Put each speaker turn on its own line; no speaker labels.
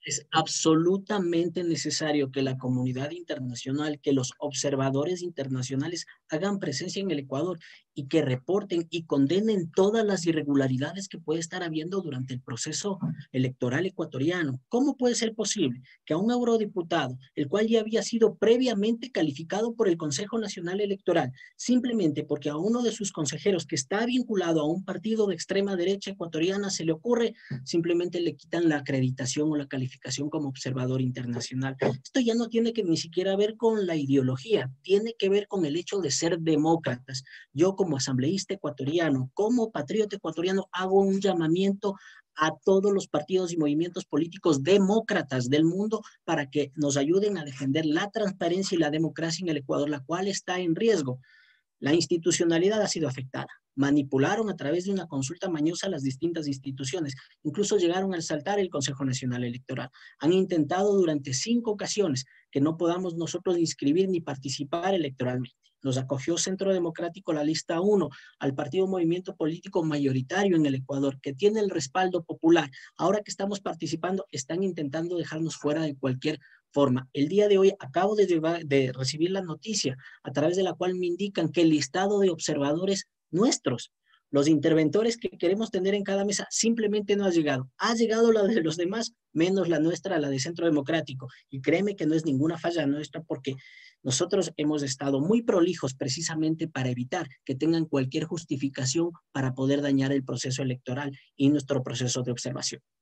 Es absolutamente necesario que la comunidad internacional, que los observadores internacionales hagan presencia en el Ecuador y que reporten y condenen todas las irregularidades que puede estar habiendo durante el proceso electoral ecuatoriano. ¿Cómo puede ser posible que a un eurodiputado, el cual ya había sido previamente calificado por el Consejo Nacional Electoral, simplemente porque a uno de sus consejeros que está vinculado a un partido de extrema derecha ecuatoriana se le ocurre, simplemente le quitan la acreditación o la calificación como observador internacional? Esto ya no tiene que ni siquiera ver con la ideología, tiene que ver con el hecho de ser demócratas. Yo como asambleísta ecuatoriano, como patriota ecuatoriano, hago un llamamiento a todos los partidos y movimientos políticos demócratas del mundo para que nos ayuden a defender la transparencia y la democracia en el Ecuador, la cual está en riesgo. La institucionalidad ha sido afectada. Manipularon a través de una consulta mañosa las distintas instituciones. Incluso llegaron a saltar el Consejo Nacional Electoral. Han intentado durante 5 ocasiones que no podamos nosotros inscribir ni participar electoralmente. Nos acogió Centro Democrático, la lista 1, al partido movimiento político mayoritario en el Ecuador, que tiene el respaldo popular. Ahora que estamos participando, están intentando dejarnos fuera de cualquier forma. El día de hoy acabo de recibir la noticia a través de la cual me indican que el listado de observadores nuestros, los interventores que queremos tener en cada mesa, simplemente no ha llegado. Ha llegado la de los demás, menos la nuestra, la de Centro Democrático. Y créeme que no es ninguna falla nuestra, porque nosotros hemos estado muy prolijos precisamente para evitar que tengan cualquier justificación para poder dañar el proceso electoral y nuestro proceso de observación.